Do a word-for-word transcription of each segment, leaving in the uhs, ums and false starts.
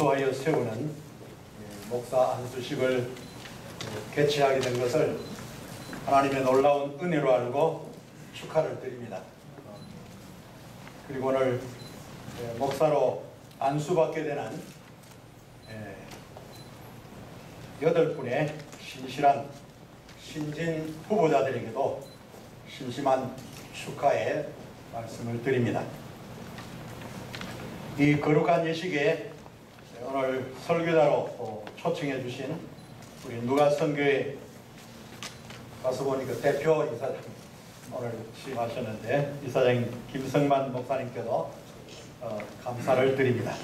안수하여 세우는 목사 안수식을 개최하게 된 것을 하나님의 놀라운 은혜로 알고 축하를 드립니다. 그리고 오늘 목사로 안수받게 되는 여덟 분의 신실한 신진 후보자들에게도 심심한 축하의 말씀을 드립니다. 이 거룩한 예식에 오늘 설교자로 초청해 주신 우리 누가선교회 가서 보니까 대표 이사장 오늘 취임하셨는데 이사장 김성만 목사님께도 어, 감사를 드립니다.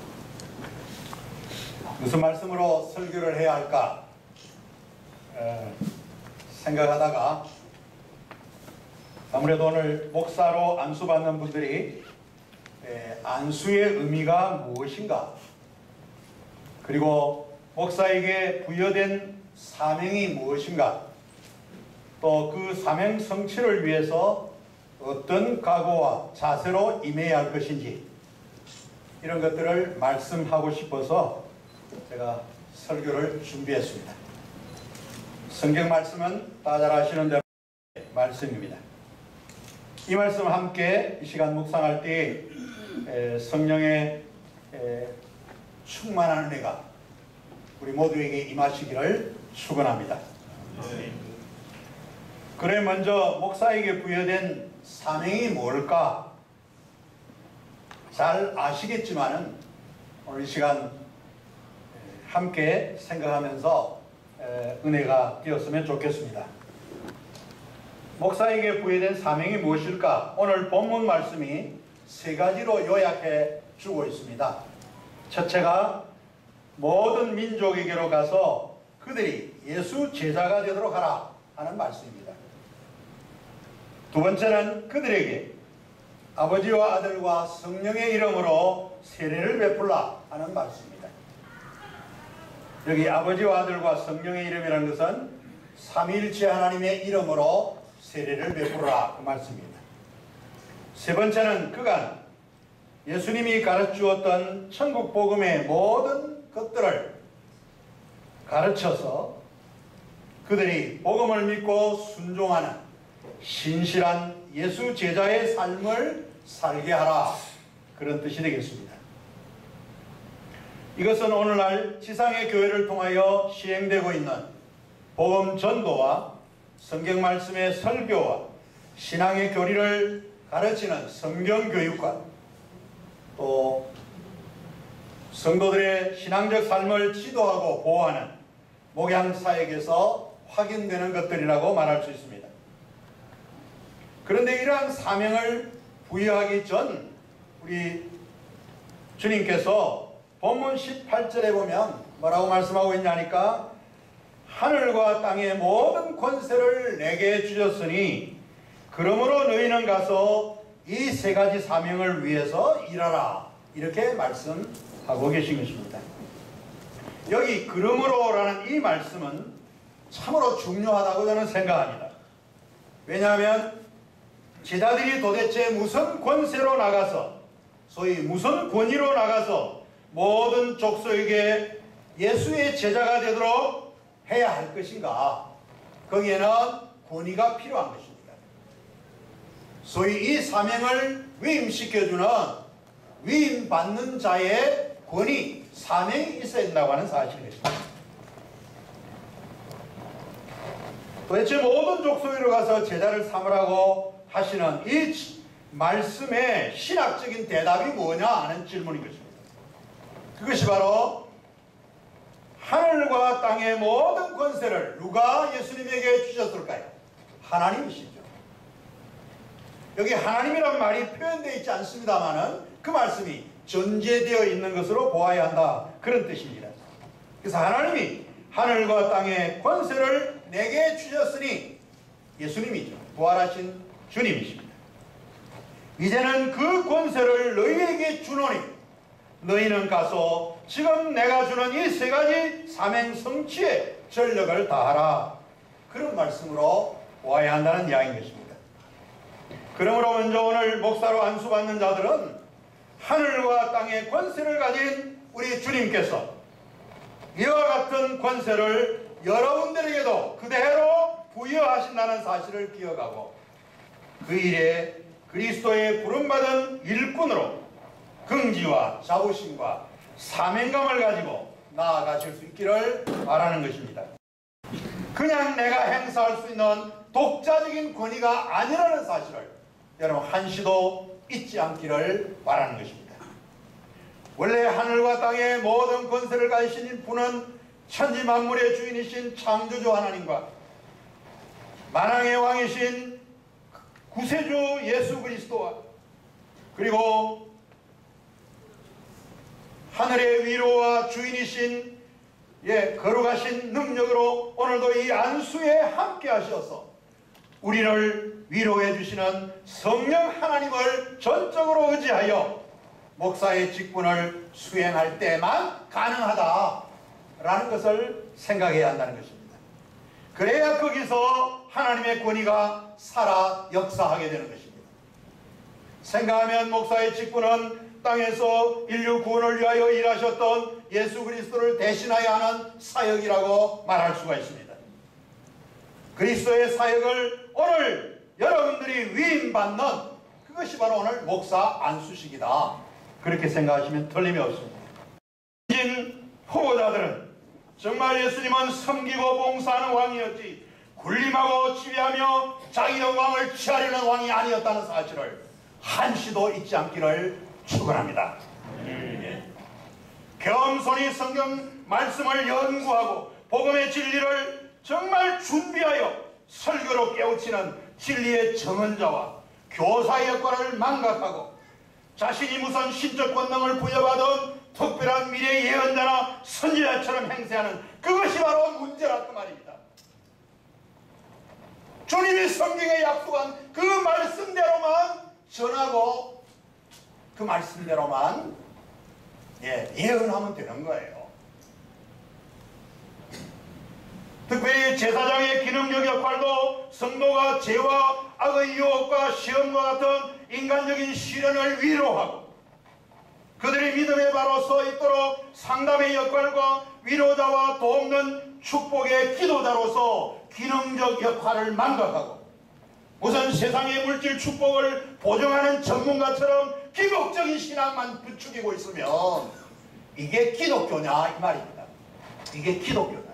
무슨 말씀으로 설교를 해야 할까 에, 생각하다가 아무래도 오늘 목사로 안수받는 분들이 에, 안수의 의미가 무엇인가, 그리고 목사에게 부여된 사명이 무엇인가, 또 그 사명 성취를 위해서 어떤 각오와 자세로 임해야 할 것인지, 이런 것들을 말씀하고 싶어서 제가 설교를 준비했습니다. 성경 말씀은 다 잘 아시는 대로 말씀입니다. 이 말씀 함께 이 시간 묵상할 때 에, 성령의 에, 충만한 은혜가 우리 모두에게 임하시기를 축원합니다. 네. 그래 먼저 목사에게 부여된 사명이 뭘까 잘 아시겠지만은 오늘 이 시간 함께 생각하면서 은혜가 되었으면 좋겠습니다. 목사에게 부여된 사명이 무엇일까? 오늘 본문 말씀이 세 가지로 요약해 주고 있습니다. 첫째가 모든 민족에게로 가서 그들이 예수 제자가 되도록 하라 하는 말씀입니다. 두 번째는 그들에게 아버지와 아들과 성령의 이름으로 세례를 베풀라 하는 말씀입니다. 여기 아버지와 아들과 성령의 이름이라는 것은 삼위일체 하나님의 이름으로 세례를 베풀라 그 말씀입니다. 세 번째는 그간 예수님이 가르치었던 천국 복음의 모든 것들을 가르쳐서 그들이 복음을 믿고 순종하는 신실한 예수 제자의 삶을 살게 하라, 그런 뜻이 되겠습니다. 이것은 오늘날 지상의 교회를 통하여 시행되고 있는 복음 전도와 성경 말씀의 설교와 신앙의 교리를 가르치는 성경교육과 또 성도들의 신앙적 삶을 지도하고 보호하는 목양사역에서 확인되는 것들이라고 말할 수 있습니다. 그런데 이러한 사명을 부여하기 전 우리 주님께서 본문 십팔 절에 보면 뭐라고 말씀하고 있냐니까, 하늘과 땅의 모든 권세를 내게 주셨으니 그러므로 너희는 가서 이 세 가지 사명을 위해서 일하라, 이렇게 말씀하고 계신 것입니다. 여기 그러므로 라는 이 말씀은 참으로 중요하다고 저는 생각합니다. 왜냐하면 제자들이 도대체 무슨 권세로 나가서, 소위 무슨 권위로 나가서 모든 족속에게 예수의 제자가 되도록 해야 할 것인가, 거기에는 권위가 필요한 것입니다. 소위 이 사명을 위임시켜주는 위임받는 자의 권위, 사명이 있어야 된다고 하는 사실입니다. 도대체 모든 족속으로 가서 제자를 삼으라고 하시는 이 말씀의 신학적인 대답이 뭐냐 하는 질문인 것입니다. 그것이 바로 하늘과 땅의 모든 권세를 누가 예수님에게 주셨을까요? 하나님이시죠. 여기 하나님이란 말이 표현되어 있지 않습니다만은 그 말씀이 전제되어 있는 것으로 보아야 한다, 그런 뜻입니다. 그래서 하나님이 하늘과 땅의 권세를 내게 주셨으니 예수님이죠. 부활하신 주님이십니다. 이제는 그 권세를 너희에게 주노니 너희는 가서 지금 내가 주는 이 세 가지 사명 성취에 전력을 다하라, 그런 말씀으로 보아야 한다는 이야기인 것입니다. 그러므로 먼저 오늘 목사로 안수받는 자들은 하늘과 땅의 권세를 가진 우리 우리 주님께서 이와 같은 권세를 여러분들에게도 그대로 부여하신다는 사실을 기억하고 그 일에 그리스도의 부름받은 일꾼으로 긍지와 자부심과 사명감을 가지고 나아가실 수 있기를 바라는 것입니다. 그냥 내가 행사할 수 있는 독자적인 권위가 아니라는 사실을 여러분 한시도 잊지 않기를 바라는 것입니다. 원래 하늘과 땅의 모든 권세를 가지신 분은 천지 만물의 주인이신 창조주 하나님과 만왕의 왕이신 구세주 예수 그리스도와 그리고 하늘의 위로와 주인이신 예, 거룩하신 능력으로 오늘도 이 안수에 함께 하셔서 우리를 위로해 주시는 성령 하나님을 전적으로 의지하여 목사의 직분을 수행할 때만 가능하다라는 것을 생각해야 한다는 것입니다. 그래야 거기서 하나님의 권위가 살아 역사하게 되는 것입니다. 생각하면 목사의 직분은 땅에서 인류 구원을 위하여 일하셨던 예수 그리스도를 대신하여 하는 사역이라고 말할 수가 있습니다. 그리스도의 사역을 오늘 여러분들이 위임받는 그것이 바로 오늘 목사 안수식이다. 그렇게 생각하시면 틀림이 없습니다. 인 후보자들은 정말 예수님은 섬기고 봉사하는 왕이었지 군림하고 지배하며 자기 영광을 취하려는 왕이 아니었다는 사실을 한시도 잊지 않기를 축원합니다. 예. 겸손히 성경 말씀을 연구하고 복음의 진리를 정말 준비하여 설교로 깨우치는 진리의 정언자와 교사의 역할을 망각하고 자신이 무슨 신적 권능을 부여받은 특별한 미래 예언자나 선지자처럼 행세하는 그것이 바로 문제라 그 말입니다. 주님이 성경에 약속한 그 말씀대로만 전하고 그 말씀대로만 예, 예언하면 되는 거예요. 특별히 제사장의 기능적 역할도 성도가 죄와 악의 유혹과 시험과 같은 인간적인 시련을 위로하고 그들의 믿음에 바로 서 있도록 상담의 역할과 위로자와 돕는 축복의 기도자로서 기능적 역할을 망각하고 우선 세상의 물질 축복을 보증하는 전문가처럼 기복적인 신앙만 부추기고 있으면 이게 기독교냐 이 말입니다. 이게 기독교냐.